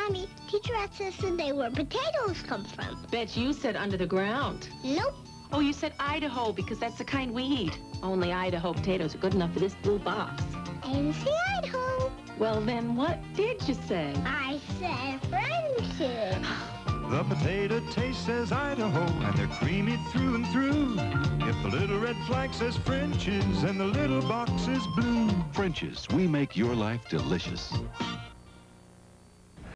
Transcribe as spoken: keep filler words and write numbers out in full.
Mommy, Teacher Ratsa said they where potatoes come from. Bet you said under the ground. Nope. Oh, you said Idaho because that's the kind we eat. Only Idaho potatoes are good enough for this blue box. I didn't say Idaho. Well, then what did you say? I said French's. The potato taste says Idaho, and they're creamy through and through. If the little red flag says French's and the little box is blue. French's, we make your life delicious.